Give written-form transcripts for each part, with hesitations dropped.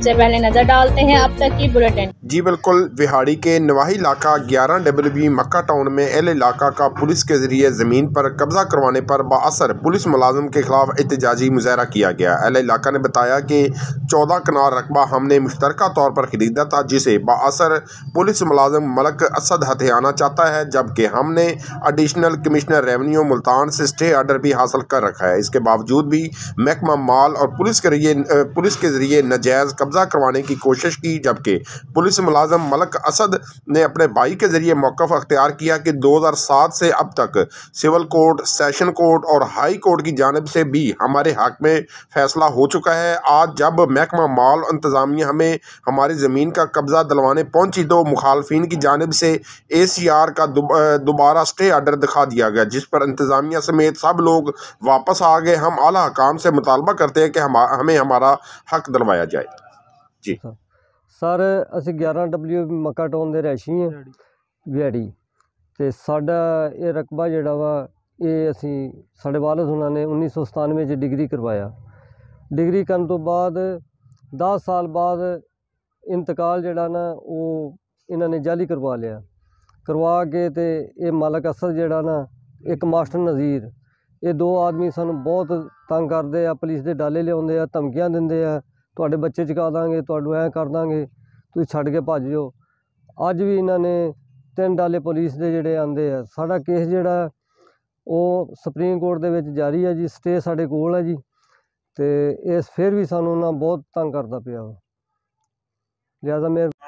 सबसे पहले नजर डालते हैं अब तक की बुलेटिन। जी बिल्कुल, विहाड़ी के नवाही इलाका 11WB मक्का टाउन में अहल इलाका का पुलिस के जरिए ज़मीन पर कब्जा करवाने पर बाअसर पुलिस मुलाजिम के खिलाफ एहतजाजी मुजाहरा किया गया। अहल इलाका ने बताया कि 14 कनाल रकबा हमने मुश्तरका तौर पर खरीदा था, जिसे बाअसर पुलिस मुलाजिम मलक असद हथियाना चाहता है, जबकि हमने एडिशनल कमिश्नर रेवेन्यू मुल्तान से स्टे आर्डर भी हासिल कर रखा है। इसके बावजूद भी महकमा माल और पुलिस के जरिए नाजायज़ कब्जा करवाने की कोशिश की, जबकि पुलिस मुलाजिम मलक असद ने अपने भाई के जरिए मौक़िफ़ अख्तियार किया कि 2007 से अब तक सिविल कोर्ट, सेशन कोर्ट और हाई कोर्ट की जानिब से भी हमारे हक़ में फ़ैसला हो चुका है। आज जब महकमा माल और इंतज़ामिया हमें हमारी ज़मीन का कब्ज़ा दिलवाने पहुंची तो मुखालफिन की जानिब से ACR का दोबारा स्टे आर्डर दिखा दिया गया, जिस पर इंतज़ामिया समेत सब लोग वापस आ गए। हम आला हकाम से मुतालबा करते हैं कि हमें हमारा हक़ दिलवाया जाए। जी सर, ਅਸੀਂ 11WB ਮੱਕਾ ਟਾਊਨ ਦੇ ਰਹਿਸ਼ੀ ਹਾਂ ਵਿਹਾੜੀ, ਅਤੇ ਸਾਡਾ ਇਹ ਰਕਬਾ ਜਿਹੜਾ ਵਾ ਇਹ ਸਾਡੇ ਵਾਲਿਦ ਹੁਣਾਂ ਨੇ 1997 'ਚ ਡਿਗਰੀ ਕਰਵਾਇਆ। ਡਿਗਰੀ ਕਰਨ ਤੋਂ ਬਾਅਦ 10 ਸਾਲ ਬਾਅਦ ਇੰਤਕਾਲ ਜਿਹੜਾ ਨਾ ਉਹ ਇਹਨਾਂ ਨੇ ਜਾਲੀ ਕਰਵਾ ਲਿਆ। ਕਰਵਾ ਕੇ ਅਤੇ ਇਹ ਮਲਕ ਅਸਦ ਜਿਹੜਾ ਨਾ ਇੱਕ ਮਾਸਟਰ ਨਜ਼ੀਰ, ਇਹ ਦੋ ਆਦਮੀ ਸਾਨੂੰ ਬਹੁਤ ਤੰਗ ਕਰਦੇ ਆ, ਪੁਲਿਸ ਦੇ ਡਾਲੇ ਲਿਆਉਂਦੇ ਆ, ਧਮਕੀਆਂ ਦਿੰਦੇ ਆ, ਤੁਹਾਡੇ ਬੱਚੇ ਚੁਕਾ ਦਾਂਗੇ, ਤੁਹਾਨੂੰ ਐਂ ਕਰ ਦਾਂਗੇ, ਤੁਸੀਂ ਛੱਡ ਕੇ ਭੱਜ ਜਾਓ। ਅੱਜ ਵੀ ਇਹਨਾਂ ਨੇ 3 ਡਾਲੇ ਪੁਲਿਸ ਦੇ ਜਿਹੜੇ ਆਉਂਦੇ ਆ। ਸਾਡਾ ਕੇਸ ਜਿਹੜਾ ਉਹ ਸੁਪਰੀਮ ਕੋਰਟ ਦੇ ਵਿੱਚ ਜਾਰੀ ਹੈ ਜੀ, ਸਟੇ ਸਾਡੇ ਕੋਲ ਹੈ ਜੀ, ਅਤੇ ਇਸ ਫਿਰ ਵੀ ਸਾਨੂੰ ਨਾ ਬਹੁਤ ਤੰਗ ਕਰਦਾ ਪਿਆ ਵਾ। ਲਿਹਾਜ਼ਾ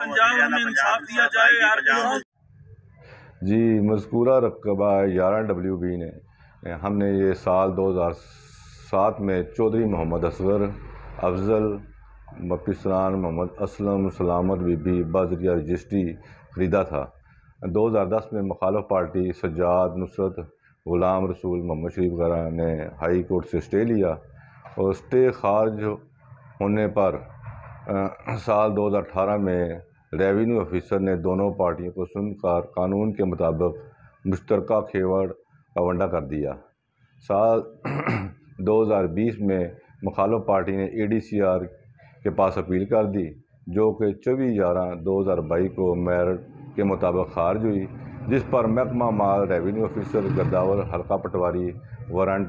جی مذکورہ رقبہ 11WB نے ہم نے یہ سال 2007 میں چودھری محمد اصغر، افضل، مپسران محمد اسلم، سلامت بی بی بذریعہ رجسٹری خریدا تھا۔ 2010 میں مخالف پارٹی سجاد، نصرت، غلام رسول، محمد شریف وغیرہ نے ہائی کورٹ سے اسٹے لیا، اور اسٹے خارج ہونے پر سال 2018 میں ریونیو آفیسر نے دونوں پارٹیوں کو سن کر قانون کے مطابق مشترکہ کھیوڑ کا ونڈا کر دیا۔ سال 2020 میں مخالف پارٹی نے ADCR کے پاس اپیل کر دی، جو کہ 24/11/2022 کو میرٹ کے مطابق خارج ہوئی، جس پر محکمہ مال ریونیو آفیسر گرداور حلقہ پٹواری وارنٹ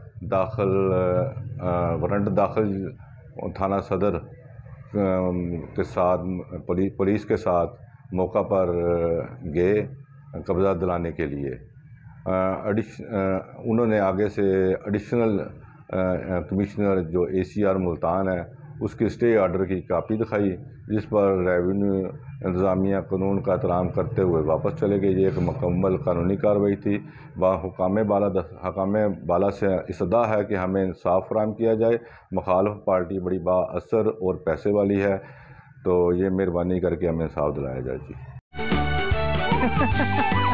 داخل تھانہ صدر کے ساتھ پولیس کے ساتھ موقع پر گئے قبضہ دلانے کے لیے۔ انہوں نے آگے سے ایڈیشنل کمشنر جو ACR ملتان ہے اس کی اسٹے آرڈر کی کاپی دکھائی، جس پر ریونیو انتظامیہ قانون کا احترام کرتے ہوئے واپس چلے گئے۔ یہ ایک مکمل قانونی کارروائی تھی۔ حکام بالا سے استدعا ہے کہ ہمیں انصاف فراہم کیا جائے۔ مخالف پارٹی بڑی با اثر اور پیسے والی ہے، تو یہ مہربانی کر کے ہمیں انصاف دلایا جائے۔ جی